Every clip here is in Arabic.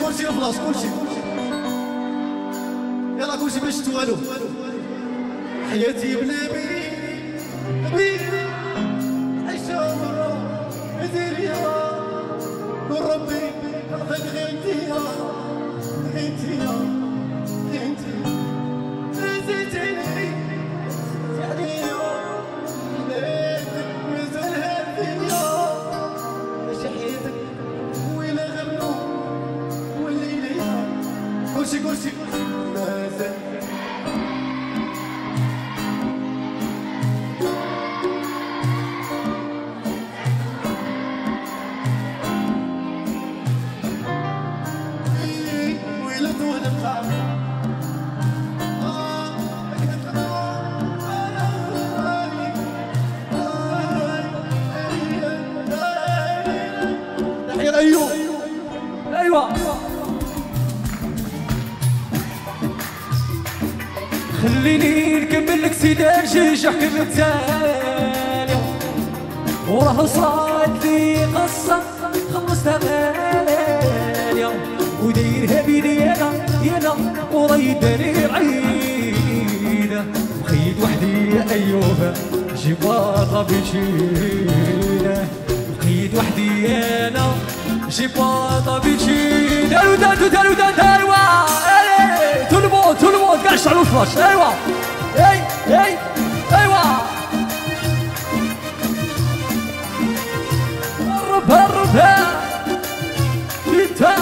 كلشي البلاص كلشي يلا كلشي باش توالو حياتي بنبي نبي عيشة مرة مديرية نور ربي نعطيك غير انتيا انتيا انتيا نسيتيني عليا بلادك مازالها الدنيا ماشي حياتك ويلا غير نور والليلة كلشي كلشي مازال ايوه ايوه خليني نكمل لك سيدي الجيش حكم التالي وراه صارت لي قصه خلصتها غاليه ودايرها بيدي انا وريداني بعيده بخيت وحدي يا ايوب جيب باطله بيشيله بخيت وحدي انا جيب باطله بيشيله داروا tout le monde كاع شعلوا الفلاش ايوا ايوا هربها انت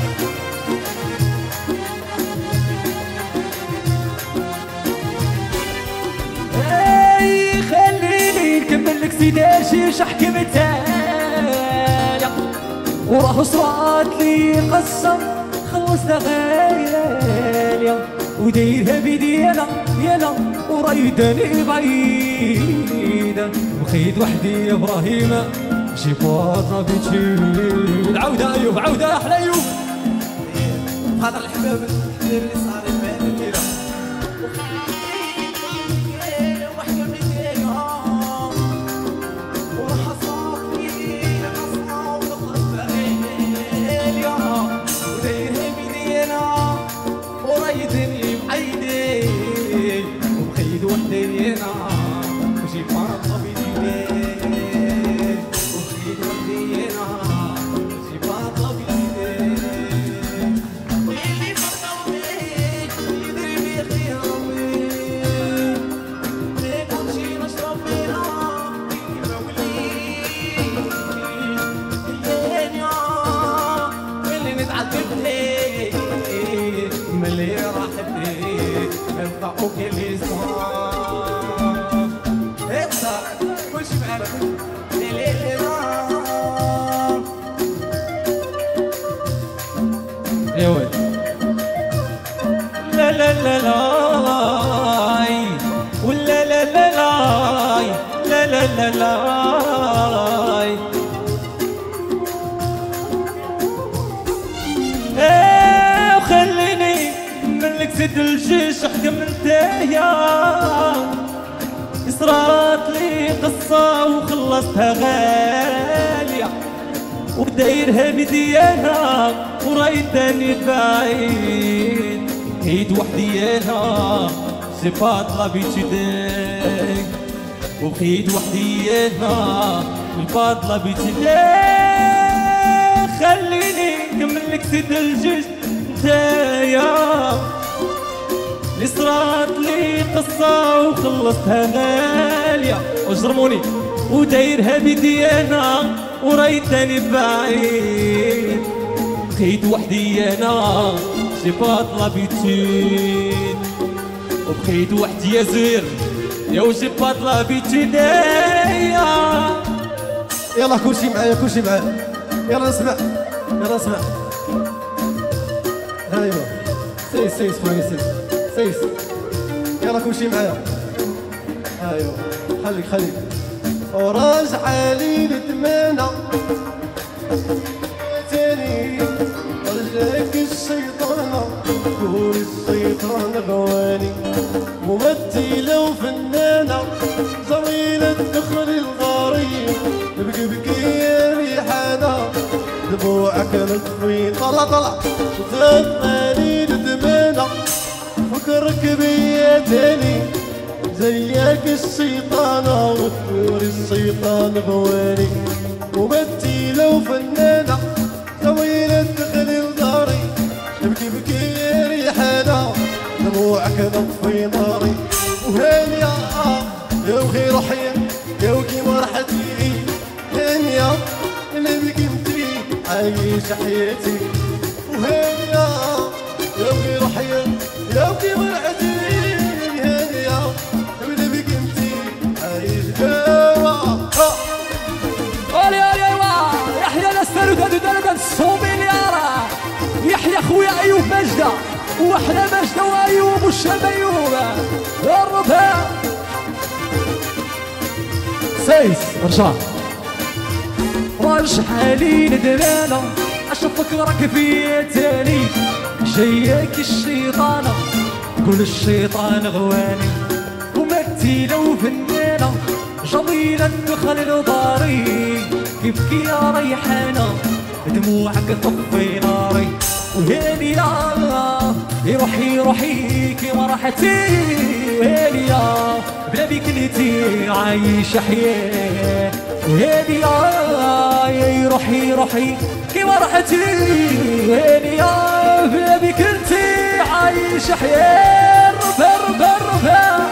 خليني نكمل لك سيدي شيش احكي بالتالي وراه صرات لي قصه خلصتها غاليه ودايرها بيدي انا وريداني بعيده بخيت وحدي يا ابراهيم جيب باطله بتشيل عوده ايوب عوده احلى ايوب هذا الحباب اللي صار المال يا ولد لا لا لا لا ولا لا لا لا لا لا لا وخليني منك زد الجيش احكم انتيا صرات لي قصة وخلصتها غالية ودايرها بديانا وريتني بعيد هيد وحدي انا جي باطله بيتشدك وبخيت وحدي انا الباطله بيتشدك خليني نكمل لك سيد الجيش نتايا اللي صرات لي قصه وخلصتها غاليه وجرموني ودايرها بيدي انا وريتني بعيد بخيت وحدي انا جي باطله بيتين وبخيت وحدي يا زوير يا وجي باطله بيتين يلا كلشي معايا كلشي معايا يلا نسمع يلا نسمع ايوا سيس خويا سيس يلا كلشي معايا ايوا خليك وراجعه لي نتمنى تاني رجعك الشيطانة قول الشيطان غواني ممثلة وفنانة جميلة تدخل الغريب بكي يا ريحانة دموعك مطفي طلع تغني ندمنا فكرك بيا تاني زيك الشيطانة وتنور الشيطان غواني ممثلة وفنانة طويلة تدخل لداري نبكي بكي ريحانة دموعك نطفي ناري وهانية يا وخي روحي يا وكي مرحتي هانية اللي بك انتي عايش حياتي وهانية يا وخي روحي يا وكي مرحتي هانية اللي بك انتي عايش يحيى الاستاذ درجة الصوميليارة يحيى خويا ايوب مجدة واحنا مجدة وايوب والشبيوب الرباع سيس رجع شحالي ندمانة اشوفك راك فيا تاني جاياك الشيطانة قول الشيطان غواني ومثيلة وفنانة جميلة تدخل لداري يبكي يا ريحانة دموعك طفي ناري وهاني يا روحي كيما راحتي وهاني يا بلا بيك نتي عايش حياة وهاني يا روحي كيما راحتي وهاني يا بلا بيك نتي عايش حياة ربا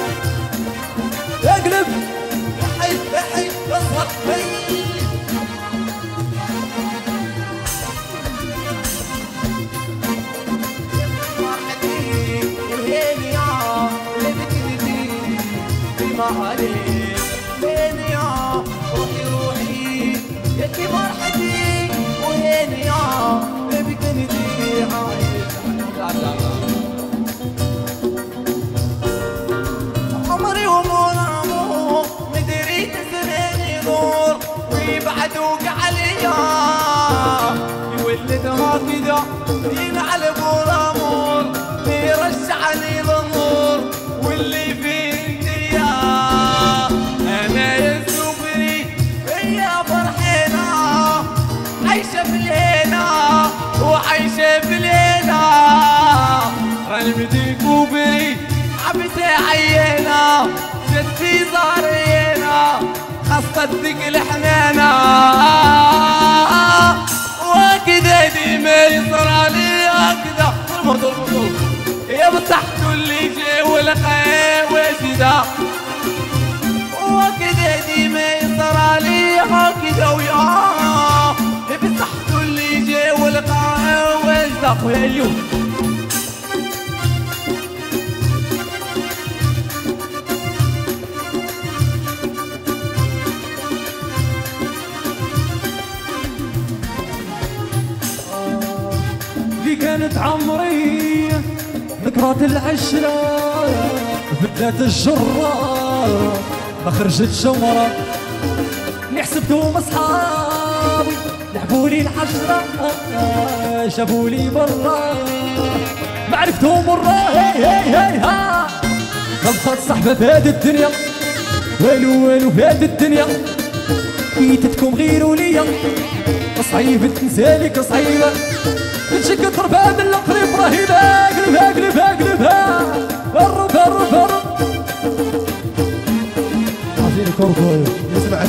اقلب حي اصوت روحي يا كي مرحتي وهاني يا بكنتي عايش عمري ومنامو مدري تسريني نور ويبعدوك عليا يولد هكذا ينعلب الامور يرجع لي النور واللي في عايشة في الهنا وعايشة في الهنا قلبي كوبري عبتي عينا جت في زارينا خصتك الحنانة وكذا ديما يصرالي هكذا الموضوع يا بتحت اللي جاي والقهوة ده وكذا ديما يصرالي هكذا ويا بتحت اللي جاي والقهوة ده خويا اليوم اللي كانت عمري ذكرات العشرة بدات الجرة ما خرجت شمرة اللي حسبتهم اصحابي لعبولي الحشرة جابولي برا ما عرفتهم مرة هي ها غلطات صحبة في هاد الدنيا والو في هاد الدنيا بيتتكم غيروا ليا صعيبة تنسالك صعيبة تنشك تربها من القريب رهيبة اقلبها برب عايزين كوركو اسمع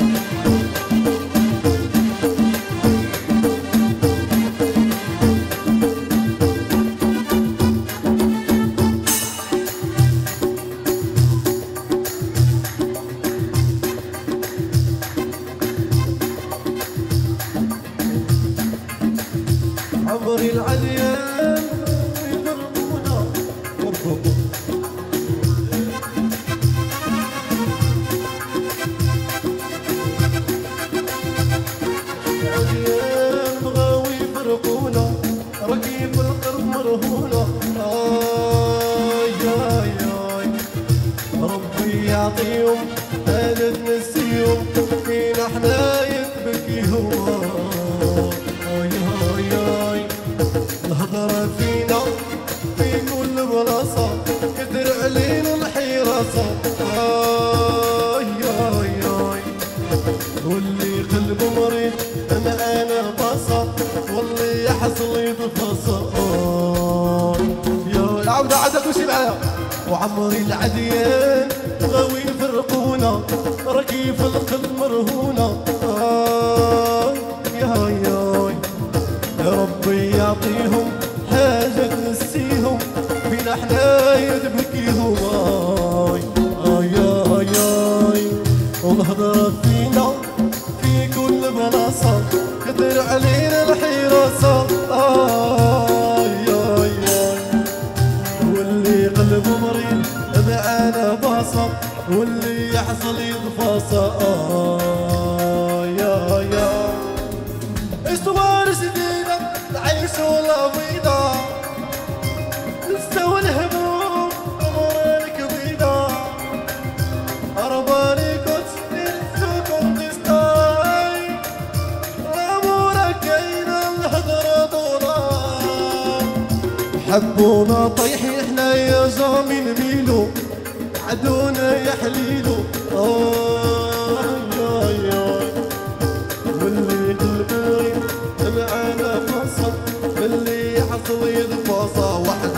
عمري العليان يضربونا العليان بغاو يفرقونا رقيب القلب مرهونا ربي يعطيهم انا تنسيهم فينا احنا يتبكيهم الهضرة فينا في كل بلاصة كدر علينا الحراسة واللي قلبه مريض أنا باصة واللي يحصل يضفى الفصال يا العودة عادك وشي معايا وعمري العديان غاوي يفرقونا ركيف القلب مرهونة يا ربي يعطيهم حاجة تنسيهم فينا حنايا تبكيهم والهضرة فينا في كل بلاصة كتر علينا الحراسة واللي قلبه مريض معانا باصة واللي يحصل يتفاصى استوار جديدة نعيش ولا بيضة نستوى الهموم أمورك بيضة أرباني كنت نسوكم تستاي أمورك كاينة الهضرة طولة حبونا طيحي احنا يا زامين ميلو عدونا يا حليلو واللي قلبي معانا فاصل اللي حصل يتفاصى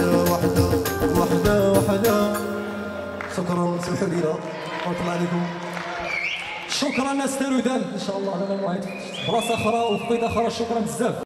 وحده شكرا سمحوا لينا ونطلع عليكم شكرا ناس تارودان ان شاء الله على موعد بلاصه اخرى وفقيده اخرى شكرا بزاف.